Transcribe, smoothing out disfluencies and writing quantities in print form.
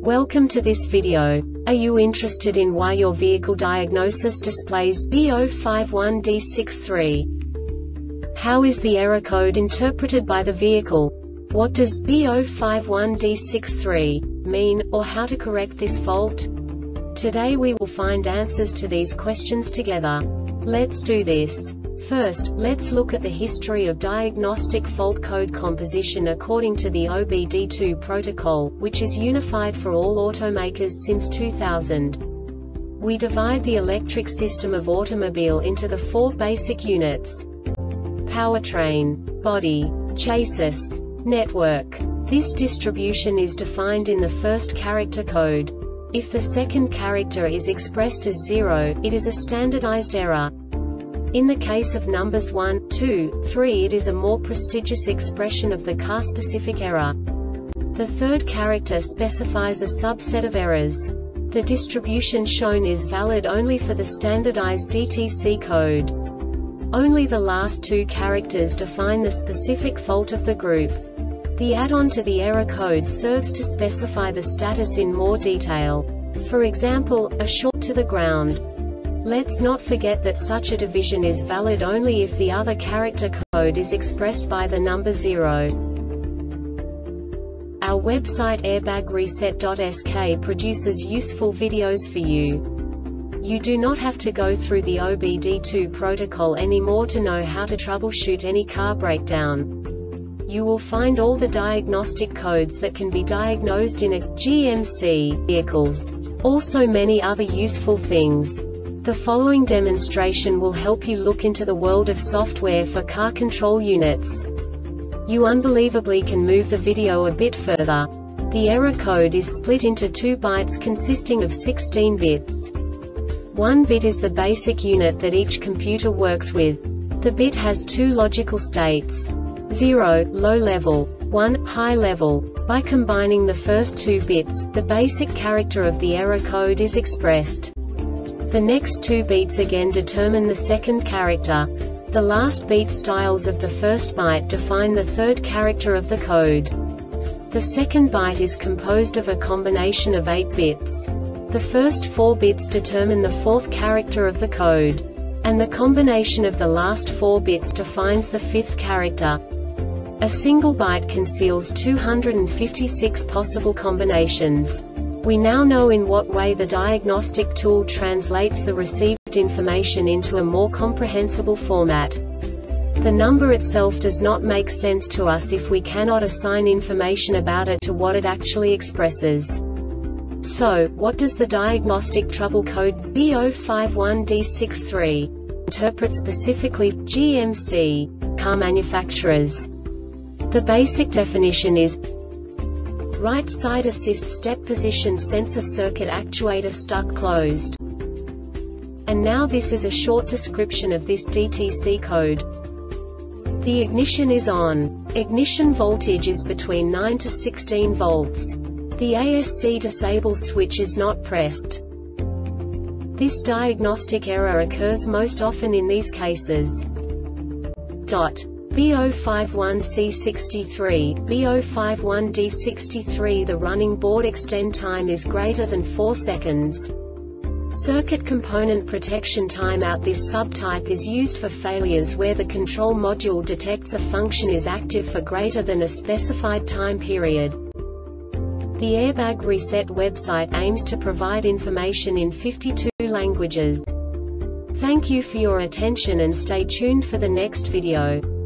Welcome to this video. Are you interested in why your vehicle diagnosis displays B051D63? How is the error code interpreted by the vehicle? What does B051D63 mean, or how to correct this fault? Today we will find answers to these questions together. Let's do this. First, let's look at the history of diagnostic fault code composition according to the OBD2 protocol, which is unified for all automakers since 2000. We divide the electric system of automobile into the four basic units: powertrain, body, chassis, network. This distribution is defined in the first character code. If the second character is expressed as 0, it is a standardized error. In the case of numbers 1, 2, 3, it is a more prestigious expression of the car-specific error. The third character specifies a subset of errors. The distribution shown is valid only for the standardized DTC code. Only the last two characters define the specific fault of the group. The add-on to the error code serves to specify the status in more detail. For example, a short to the ground. Let's not forget that such a division is valid only if the other character code is expressed by the number 0. Our website airbagreset.sk produces useful videos for you. You do not have to go through the OBD2 protocol anymore to know how to troubleshoot any car breakdown. You will find all the diagnostic codes that can be diagnosed in a GMC vehicles. Also many other useful things. The following demonstration will help you look into the world of software for car control units. You unbelievably can move the video a bit further. The error code is split into 2 bytes consisting of 16 bits. 1 bit is the basic unit that each computer works with. The bit has 2 logical states: 0, low level, 1, high level. By combining the first 2 bits, the basic character of the error code is expressed. The next 2 beats again determine the second character. The last beat styles of the first byte define the third character of the code. The second byte is composed of a combination of 8 bits. The first 4 bits determine the fourth character of the code. And the combination of the last 4 bits defines the fifth character. A single byte conceals 256 possible combinations. We now know in what way the diagnostic tool translates the received information into a more comprehensible format. The number itself does not make sense to us if we cannot assign information about it to what it actually expresses. So, what does the diagnostic trouble code B051D63 interpret specifically for GMC car manufacturers? The basic definition is: right side assist step position sensor circuit actuator stuck closed. And now this is a short description of this DTC code. The ignition is on. Ignition voltage is between 9 to 16 volts. The ASC disable switch is not pressed. This diagnostic error occurs most often in these cases. B051C63, B051D63. The running board extend time is greater than 4 seconds. Circuit component protection timeout. This subtype is used for failures where the control module detects a function is active for greater than a specified time period. The Airbag Reset website aims to provide information in 52 languages. Thank you for your attention and stay tuned for the next video.